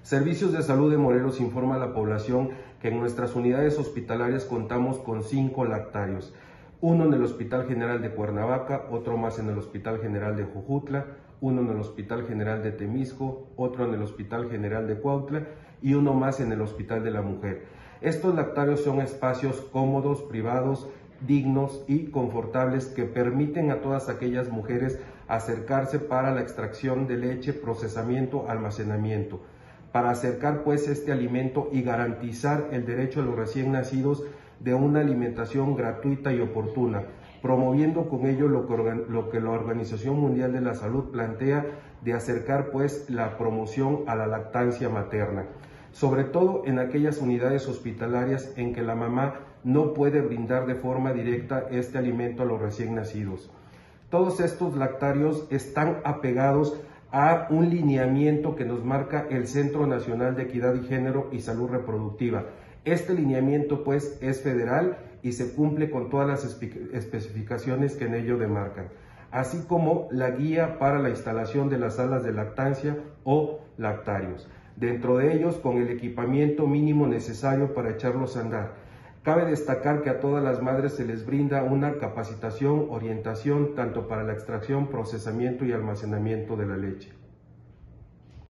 Servicios de Salud de Morelos informa a la población que en nuestras unidades hospitalarias contamos con 5 lactarios, uno en el Hospital General de Cuernavaca, otro más en el Hospital General de Jojutla, uno en el Hospital General de Temisco, otro en el Hospital General de Cuautla y uno más en el Hospital de la Mujer. Estos lactarios son espacios cómodos, privados, dignos y confortables que permiten a todas aquellas mujeres acercarse para la extracción de leche, procesamiento, almacenamiento, para acercar pues este alimento y garantizar el derecho a los recién nacidos de una alimentación gratuita y oportuna, promoviendo con ello lo que la Organización Mundial de la Salud plantea de acercar pues la promoción a la lactancia materna, sobre todo en aquellas unidades hospitalarias en que la mamá no puede brindar de forma directa este alimento a los recién nacidos. Todos estos lactarios están apegados a un lineamiento que nos marca el Centro Nacional de Equidad y Género y Salud Reproductiva. Este lineamiento pues es federal y se cumple con todas las especificaciones que en ello demarcan, así como la guía para la instalación de las salas de lactancia o lactarios, dentro de ellos con el equipamiento mínimo necesario para echarlos a andar. Cabe destacar que a todas las madres se les brinda una capacitación, orientación, tanto para la extracción, procesamiento y almacenamiento de la leche.